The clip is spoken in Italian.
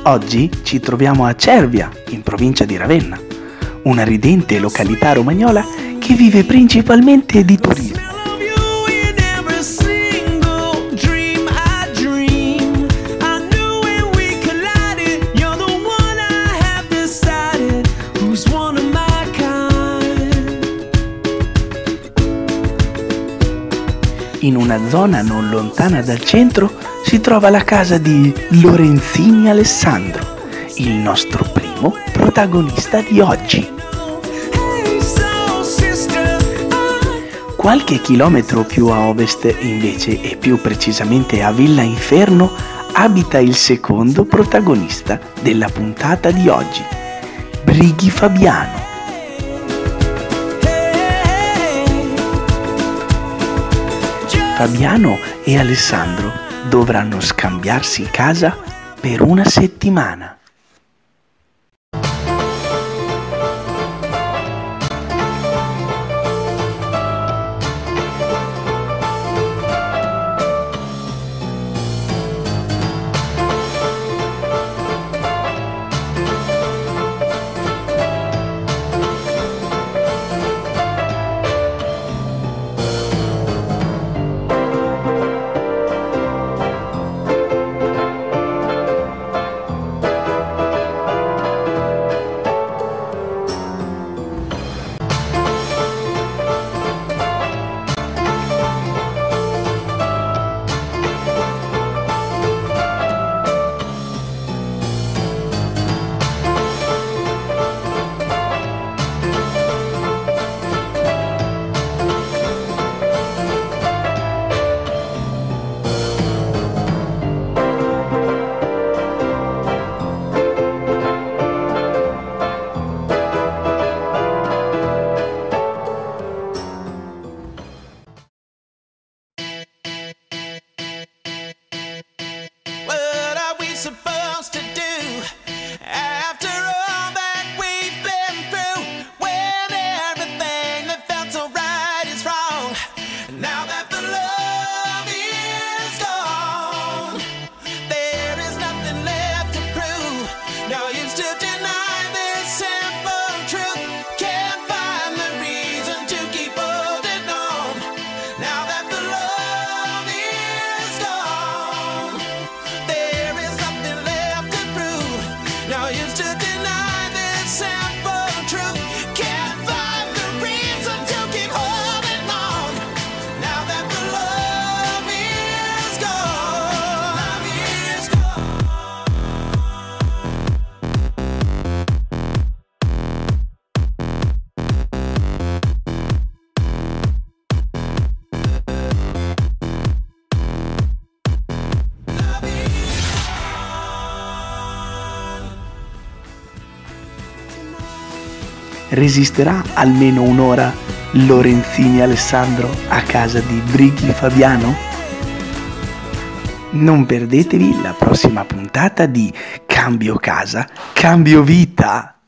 Oggi ci troviamo a Cervia, in provincia di Ravenna, una ridente località romagnola che vive principalmente di turismo. In una zona non lontana dal centro si trova la casa di Lorenzini Alessandro, il nostro primo protagonista di oggi. Qualche chilometro più a ovest invece, e più precisamente a Villa Inferno, abita il secondo protagonista della puntata di oggi, Brighi Fabiano. Fabiano e Alessandro dovranno scambiarsi casa per una settimana. Supposed to do after all that we've been through, when everything that felt so right is wrong. Now that the love is gone, there is nothing left to prove. No use to deny this simple truth. Can't find the reason to keep holding on. Now that the love is gone, there is no use to deny this simple truth. Can't find the reason to keep holding on. Now that the love is gone, love is Resisterà almeno un'ora Lorenzini Alessandro a casa di Brighi Fabiano? Non perdetevi la prossima puntata di Cambio Casa, Cambio Vita!